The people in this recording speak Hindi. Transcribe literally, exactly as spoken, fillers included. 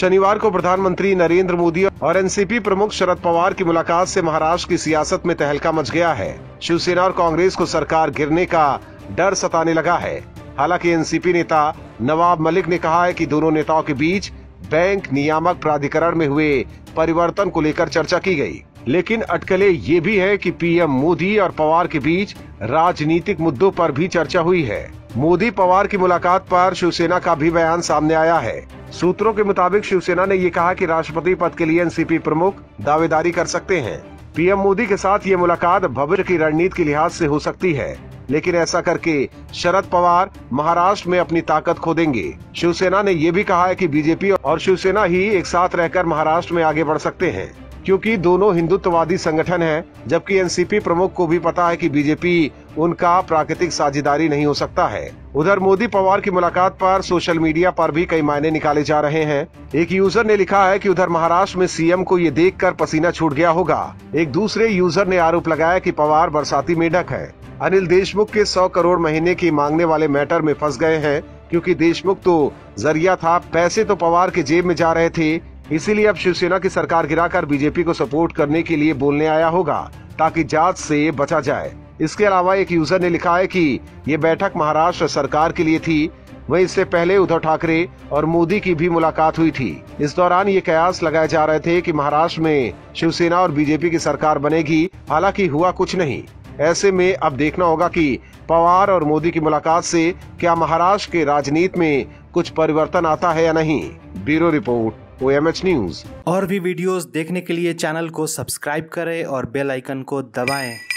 शनिवार को प्रधानमंत्री नरेंद्र मोदी और एनसीपी प्रमुख शरद पवार की मुलाकात से महाराष्ट्र की सियासत में तहलका मच गया है। शिवसेना और कांग्रेस को सरकार गिरने का डर सताने लगा है। हालांकि एनसीपी नेता नवाब मलिक ने कहा है कि दोनों नेताओं के बीच बैंक नियामक प्राधिकरण में हुए परिवर्तन को लेकर चर्चा की गई, लेकिन अटकलें ये भी है कि पीएम मोदी और पवार के बीच राजनीतिक मुद्दों पर भी चर्चा हुई है। मोदी पवार की मुलाकात पर शिवसेना का भी बयान सामने आया है। सूत्रों के मुताबिक शिवसेना ने ये कहा कि राष्ट्रपति पद के लिए एनसीपी प्रमुख दावेदारी कर सकते हैं। पीएम मोदी के साथ ये मुलाकात भविष्य की रणनीति के लिहाज से हो सकती है, लेकिन ऐसा करके शरद पवार महाराष्ट्र में अपनी ताकत खो देंगे। शिवसेना ने ये भी कहा है कि बीजेपी और शिवसेना ही एक साथ रहकर महाराष्ट्र में आगे बढ़ सकते हैं, क्योंकि दोनों हिंदुत्ववादी संगठन हैं, जबकि एनसीपी प्रमुख को भी पता है कि बीजेपी उनका प्राकृतिक साझेदारी नहीं हो सकता है। उधर मोदी पवार की मुलाकात पर सोशल मीडिया पर भी कई मायने निकाले जा रहे हैं। एक यूजर ने लिखा है कि उधर महाराष्ट्र में सीएम को ये देखकर पसीना छूट गया होगा। एक दूसरे यूजर ने आरोप लगाया कि पवार बरसाती मेढक है। अनिल देशमुख के सौ करोड़ महीने की मांगने वाले मैटर में फंस गए हैं, क्योंकि देशमुख तो जरिया था, पैसे तो पवार के जेब में जा रहे थे। इसीलिए अब शिवसेना की सरकार गिराकर बीजेपी को सपोर्ट करने के लिए बोलने आया होगा, ताकि जांच से बचा जाए। इसके अलावा एक यूजर ने लिखा है कि ये बैठक महाराष्ट्र सरकार के लिए थी। वहीं इससे पहले उद्धव ठाकरे और मोदी की भी मुलाकात हुई थी। इस दौरान ये कयास लगाए जा रहे थे कि महाराष्ट्र में शिवसेना और बीजेपी की सरकार बनेगी। हालांकि हुआ कुछ नहीं। ऐसे में अब देखना होगा कि पवार और मोदी की मुलाकात से क्या महाराष्ट्र के राजनीति में कुछ परिवर्तन आता है या नहीं। Bureau report, O M H news. और भी वीडियोस देखने के लिए चैनल को सब्सक्राइब करें और बेल आइकन को दबाएं।